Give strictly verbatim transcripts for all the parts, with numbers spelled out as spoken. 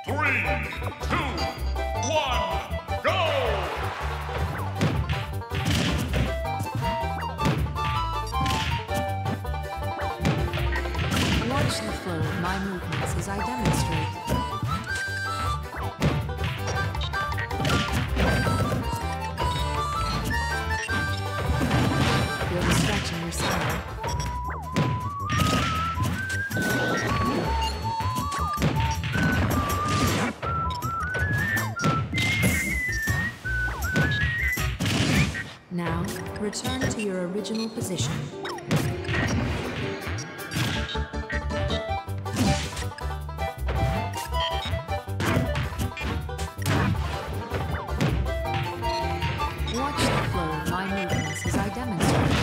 Three, two, one, go! Watch the flow of my movements as I demonstrate. Feel the stretch in your side. Now, return to your original position. Watch the flow of my movements as I demonstrate.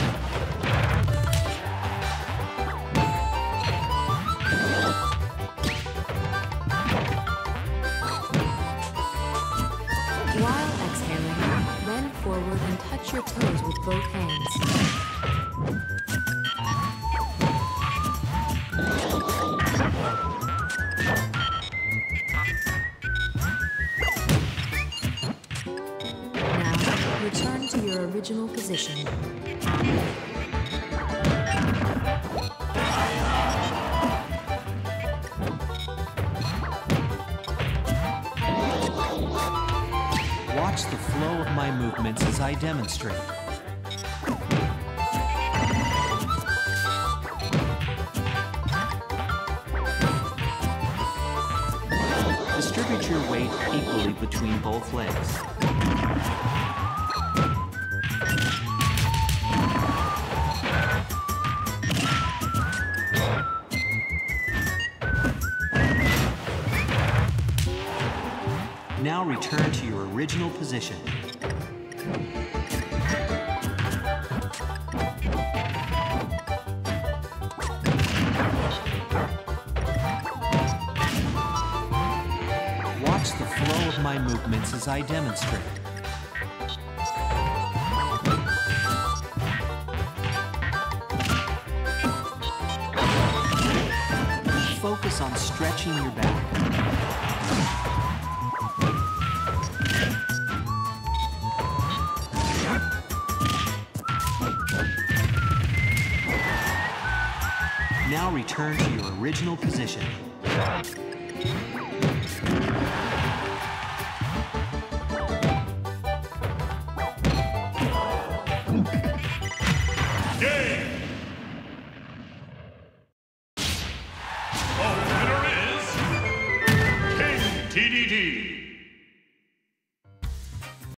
While exhaling, bend forward and touch your toes with both hands. Now, return to your original position. Watch the flow of my movements as I demonstrate. Distribute your weight equally between both legs. Now return to your original position. Watch the flow of my movements as I demonstrate. Focus on stretching your back. Now return to your original position. Game! The winner is King T D D.